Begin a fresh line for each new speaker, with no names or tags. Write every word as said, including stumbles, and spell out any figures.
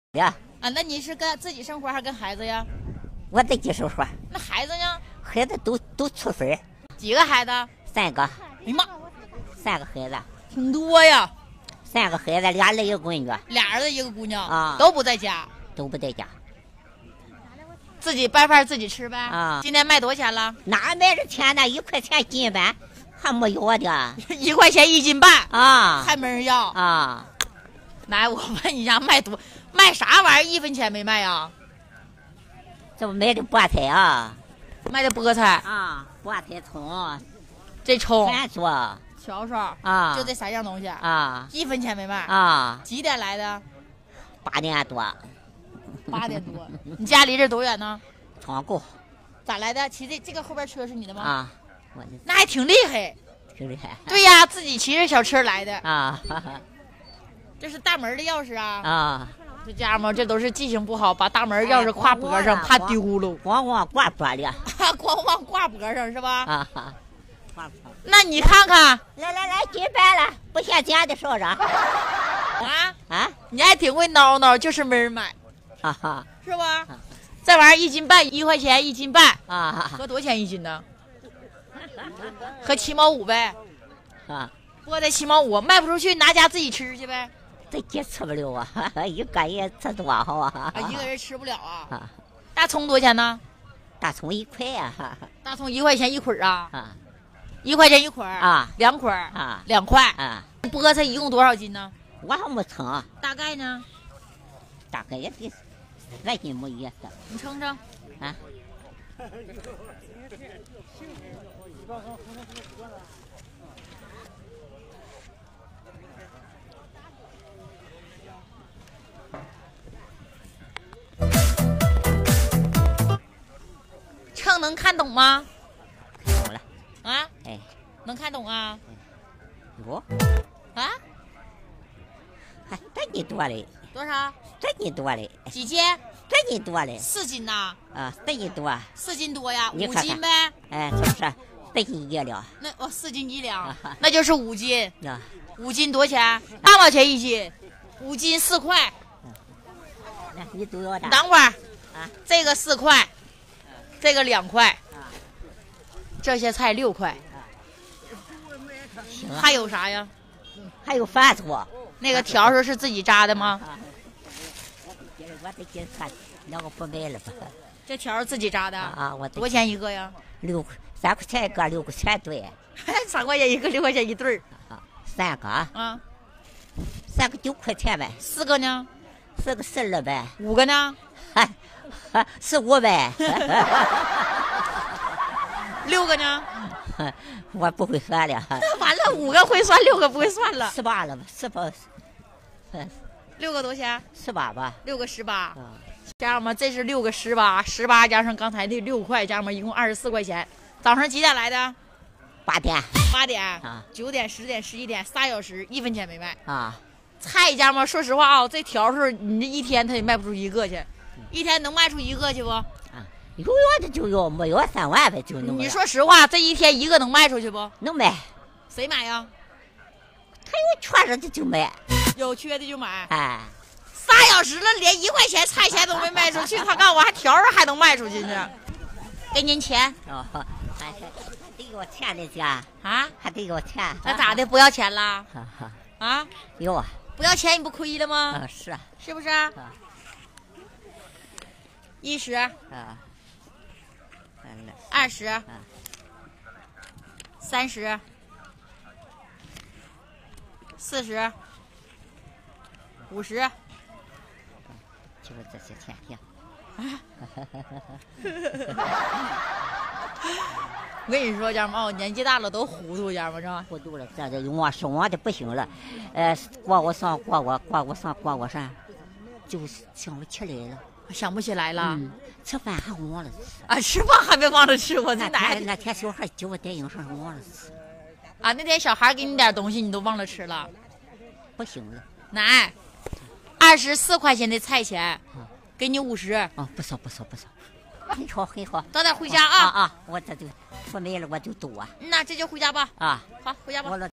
呀
啊，那你是跟自己生活还是跟孩子呀？
我自己生活。
那孩子呢？
孩子都都出分。
几个孩子？
三个。
哎呀妈，
三个孩子。
挺多呀。
三个孩子，俩儿子一个闺女。
俩儿子一个姑娘
啊，
都不在家。
都不在家。
自己掰饭自己吃呗。
啊。
今天卖多少钱了？
哪卖着钱呢？一块钱斤半，还没有的。
一块钱一斤半
啊，
还没人要
啊。
来，我问一下，卖多卖啥玩意儿？一分钱没卖呀？
这不卖的菠菜啊？
卖的菠菜
啊，菠菜葱，
这葱
全做。
瞧瞧
啊，
就这三样东西
啊，
一分钱没卖
啊。
几点来的？
八点多。
八点多。你家离这多远呢？
窗口。
咋来的？骑这这个后边车是你的吗？
啊，我的。
那还挺厉害。
挺厉害。
对呀，自己骑着小车来的。
啊。
这是大门的钥匙啊。
啊。
这家伙这都是记性不好，把大门钥匙挎脖上，怕丢了。
光光挂脖里。
光光挂脖上是吧？
啊。
那你看看，
来来来，斤半了，不嫌钱的少着。
啊
啊，
你还挺会挠挠，就是没人买，
哈哈，
是吧？这玩意儿一斤半，一块钱一斤半
啊，
合多少钱一斤呢？合七毛五呗。
啊，
菠菜七毛五，卖不出去，拿家自己吃去呗。
自己吃不了啊，一个人吃多好啊。
啊，一个人吃不了啊。
啊，
大葱多少钱呢？
大葱一块呀。
大葱一块钱一捆啊。
啊。
一块钱一捆
啊，
两捆
啊，
两块
啊。
菠菜一共多少斤呢？
我还没称。
大概呢？
大概也得三斤没意思。
你称称。
啊。
称能看懂吗？
看懂了。
啊？
哎，
能看懂啊？
我
啊？
还这斤多嘞？
多少？
这斤多嘞？
几斤？
这斤多嘞？
四斤呐？
啊，这斤多。
四斤多呀？五
你看看
斤呗？
哎，是不是？这斤一两。
那哦，四斤一两，
啊
那就是五斤。
啊，
五斤多少钱？八毛钱一斤，五斤四块。
那你都要的。
等会儿
啊，
这个四块，这个两块，
啊，
这些菜六块。
行啊。
还有啥呀？
还有饭做。
那个条是是自己扎的吗？
啊，我得给他两个不卖了吧。
这条自己扎的
啊，我
多少钱一个呀？
六三块钱一个，六块钱对。
三块钱一个，六块钱一对儿。
啊，三个
啊，
三个九块钱呗。
四个呢？
四个十二呗。
五个呢？
哈，十五呗。
六个呢？
我不会算了。
完了，五个会算，六个不会算了。
十八了吧？十八。
六个多少钱？
十八吧。
六个十八。
啊，
家人们，这是六个十八，十八加上刚才的六块，家人们一共二十四块钱。早上几点来的？
八点。
八点。
啊。
九点、十点、十一点，仨小时，一分钱没卖。
啊。
菜家们，说实话啊、哦，这条是你这一天他也卖不出一个去，一天能卖出一个去不？
啊，有要的就要，没要三万呗就能。
你说实话，这一天一个能卖出去不？
能卖。
谁买呀？
他有缺着的就买。
有缺的就买。
哎。
仨小时了，连一块钱菜钱都没卖出去，他告诉我还条儿还能卖出去呢。给您钱。
哦，还得给我钱的家
啊？
还得给我钱。
那咋的？不要钱啦？
哈哈。
啊？
有啊。
不要钱你不亏了吗？
啊，是啊。
是不是？
啊。
一十。
啊。
二十。
啊。
三十。四十。五十。
就是这些钱呀。
我跟你说，家人们，我年纪大了都糊涂，家人们是吧？
糊涂了，这这我生活的不行了，呃，过我上过我过我上过我上，就是想不起来了。
想不起来了。
嗯，吃饭还忘了吃。
啊，吃饭还没忘了吃，我这
那
哪
天那天小孩叫我带营上忘了吃。
啊，那天小孩给你点东西，你都忘了吃了。
不行了。
奶，二十四块钱的菜钱，给你五十。
啊，不少不少不少。很好很好。
早点回家啊！
啊啊，我这就不卖了，我就多啊。
那这就回家吧。
啊，
好，回家吧。